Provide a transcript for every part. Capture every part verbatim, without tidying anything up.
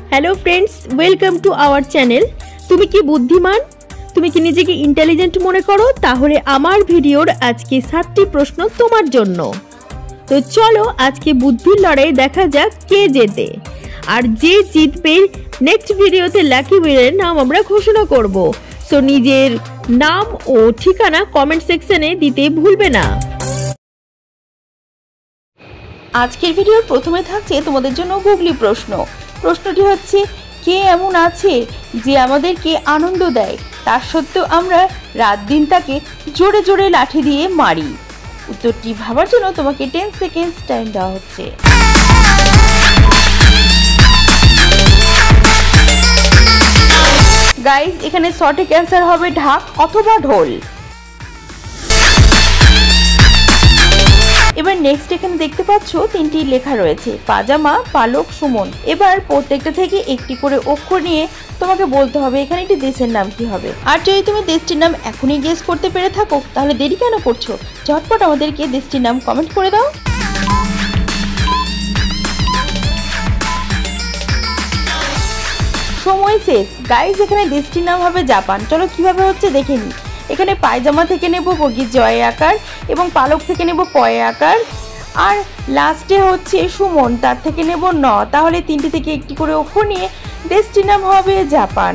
Hello friends, welcome to our channel. তুমি কি বুদ্ধিমান? তুমি কি নিজেকে ইন্টেলিজেন্ট মনে করো? তাহলে আমার ভিডিওর আজকে সাতটি প্রশ্ন তোমার জন্য। তো চলো আজকে বুদ্ধির লড়াই দেখা যাক কে জেতে, আর যে জিতবে নেক্সট ভিডিওতে লাকি উইনারের নাম আমরা ঘোষণা করব। সো নিজের নাম ও ঠিকানা কমেন্ট সেকশনে দিতে ভুলবে না। আজকের ভিডিওর প্রথমে থাকছে তোমাদের জন্য গুগলি প্রশ্ন। প্রশ্নটি হচ্ছে, কে এমন আছে যে আমাদেরকে আনন্দ দেয়, তার সত্ত্বেও আমরা রাত দিন তাকে জোরে জোরে লাঠি দিয়ে মারি? উত্তরটি ভাবার জন্য তোমাকে টেন সেকেন্ডস টাইম দেওয়া হচ্ছে। গাইস, এখানে সঠিক অ্যান্সার হবে ঢাক অথবা ঢোল। এবার নেক্সট এখানে দেখতে পাচ্ছ তিনটি লেখা রয়েছে, পাজামা, পালক, সুমন। এবার প্রত্যেকটা থেকে একটি করে অক্ষর নিয়ে তোমাকে বলতে হবে এখানে একটি দেশের নাম কি হবে। আর যদি তুমি দেশটির নাম এখনই গেস করতে পেরে থাকো তাহলে দেরি কেন করছো, ঝটপট আমাদেরকে দেশটির নাম কমেন্ট করে দাও। সময় শেষ। গাইস, এখানে দেশটির নাম হবে জাপান। চলো কিভাবে হচ্ছে দেখে নিই। এখানে পায়জামা থেকে নেব বর্গীর জয় আকার এবং পালক থেকে নেব পয়ে আকার, আর লাস্টে হচ্ছে সুমন, তার থেকে নেব ন। তাহলে তিনটি থেকে একটি করে অক্ষর নিয়ে দেশটির নাম হবে জাপান।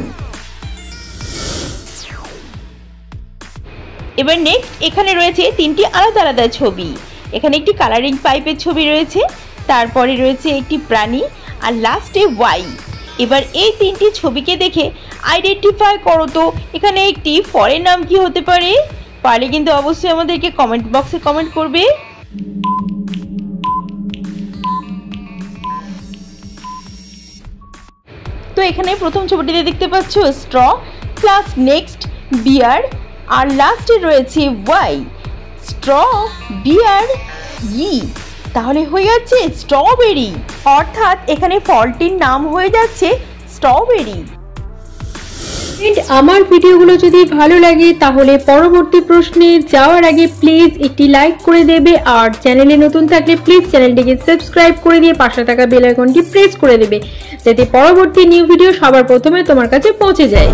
এবার নেক্সট এখানে রয়েছে তিনটি আলাদা আলাদা ছবি। এখানে একটি কালারিং পাইপের ছবি রয়েছে, তারপরে রয়েছে একটি প্রাণী, আর লাস্টে ওয়াই। এবার এই তিনটি ছবিকে দেখে আইডেন্টিফাই করো তো এখানে একটি ফলের নাম কি হতে পারে। পারলে কিন্তু অবশ্যই আমাদেরকে কমেন্ট বক্সে কমেন্ট করবে। তো এখানে প্রথম ছবিটিতে দেখতে পাচ্ছ স্ট্র, প্লাস নেক্সট বিয়ার, আর লাস্টে রয়েছে ওয়াই। স্ট্র, বিয়ার, ই, তাহলে হয়ে যাচ্ছে স্ট্রবেরি। অর্থাৎ এখানে ফলটির নাম হয়ে যাচ্ছে স্ট্রবেরি। আমার ভিডিওগুলো যদি ভালো লাগে তাহলে পরবর্তী প্রশ্নে যাওয়ার আগে প্লিজ একটি লাইক করে দেবে, আর চ্যানেলে নতুন থাকলে প্লিজ চ্যানেলটিকে সাবস্ক্রাইব করে দিয়ে পাশে থাকা বেল আইকনটি প্রেস করে দেবে, যাতে পরবর্তী নিউ ভিডিও সবার প্রথমে তোমার কাছে পৌঁছে যায়।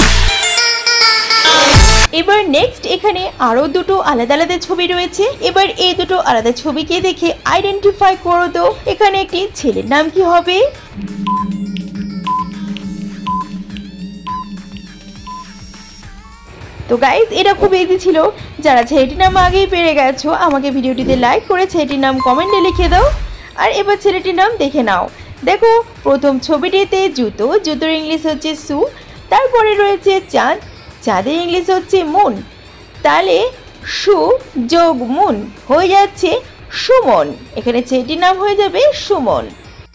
এবার নেক্সট এখানে আরো দুটো আলাদা আলাদা ছবি রয়েছে। এবার এই দুটো আলাদা ছবিকে দেখে আইডেন্টিফাই করো তো এখানে একটি ছেলের নাম কি হবে। তো গাইজ, এটা খুব ইজি ছিল। যারা ছেলেটির নাম আগেই পেরে গেছো আমাকে ভিডিওটিতে লাইক করে ছেলেটির নাম কমেন্টে লিখে দাও। আর এবার ছেলেটির নাম দেখে নাও। দেখো প্রথম ছবিটিতে জুতো, জুতোর ইংলিশ হচ্ছে শু। তারপরে রয়েছে চাঁদ, চাঁদের ইংলিশ হচ্ছে মুন। তাহলে সু যোগ মুন হয়ে যাচ্ছে সুমন। এখানে ছেলেটির নাম হয়ে যাবে সুমন।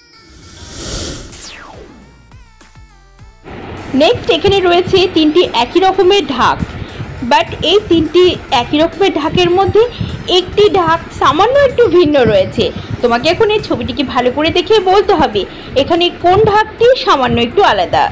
নেক্সট এখানে রয়েছে তিনটি একই রকমের ঢাক, বাট এই তিনটি একই রকমের ঢাকের মধ্যে একটি ঢাক সামান্য একটু ভিন্ন রয়েছে। তোমাকে এখন এই ছবিটিকে ভালো করে দেখে বলতে হবে এখানে কোন ঢাকটি সামান্য একটু আলাদা।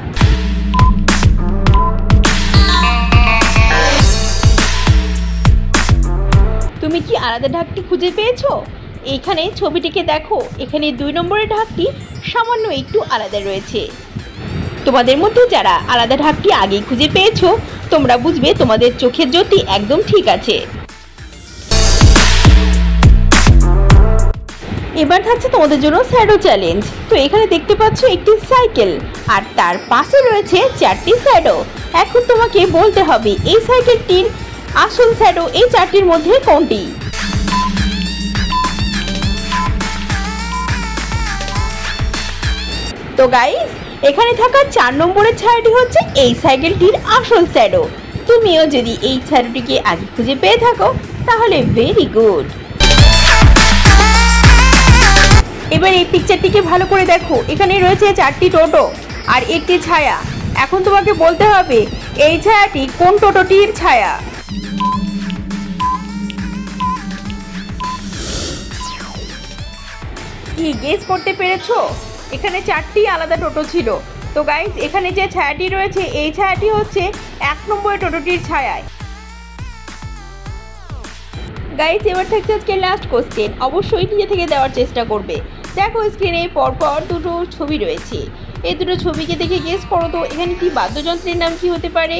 তুমি কি আলাদা ঢাকটি খুঁজে পেয়েছো? এইখানে ছবিটিকে দেখো, এখানে দুই নম্বরের ঢাকটি সামান্য একটু আলাদা রয়েছে। তোমাদের মধ্যে যারা আলাদা ঢাকটি আগেই খুঁজে পেয়েছো তোমরা বুঝবে তোমাদের চোখের জ্যোতি একদম ঠিক আছে। এবার থাকছে তোমাদের জন্য শ্যাডো চ্যালেঞ্জ। তো এখানে দেখতে পাচ্ছ একটি সাইকেল, আর তার পাশে রয়েছে চারটি শ্যাডো। এখন তোমাকে বলতে হবে এই সাইকেলটির আসল শ্যাডো এই চারটির মধ্যে কোনটি। তো গাইস, এখানে থাকা চার নম্বরের ছায়াটি হচ্ছে এই সাইকেলটির আসল শ্যাডো। তুমিও যদি এই শ্যাডোটিকে আগে খুঁজে পেয়ে থাকো তাহলে ভেরি গুড। এবার এই পিকচারটিকে ভালো করে দেখো, এখানে রয়েছে চারটি টোটো আর একটি ছায়া। এখন তোমাকে বলতে হবে এই ছায়াটি কোন টোটোটির ছায়া। কি গেস করতে পেরেছো? এখানে চারটি আলাদা টোটো ছিল। তো গাইস, এখানে যে ছায়াটি রয়েছে এই ছায়াটি হচ্ছে এক নম্বরের টোটোটির ছায়ায়। গাইস, এবার থাকছে আজকে লাস্ট কোশ্চেন। অবশ্যই নিজে থেকে দেওয়ার চেষ্টা করবে। দেখো স্ক্রিনে পরপর দুটো ছবি রয়েছে। এই দুটো ছবিকে দেখে গেস করো তো এখানে কি বাদ্যযন্ত্রের নাম কি হতে পারে।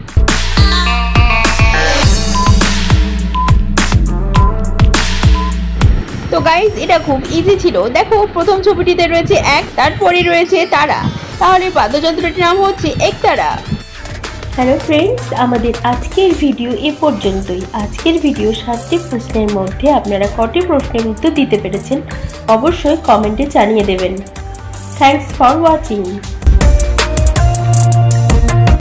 তো গাইজ এটা খুব ইজি ছিল। দেখো প্রথম ছবিটিতে রয়েছে এক, তারপরে রয়েছে তারা, তাহলে বাদ্যযন্ত্রটির নাম হচ্ছে একতারা। হ্যালো ফ্রেন্ডস, আমাদের আজকের ভিডিও এ পর্যন্তই। আজকের ভিডিও সাতটি প্রশ্নের মধ্যে আপনারা কটি প্রশ্নের উত্তর দিতে পেরেছেন অবশ্যই কমেন্টে জানিয়ে দেবেন। Thanks for watching.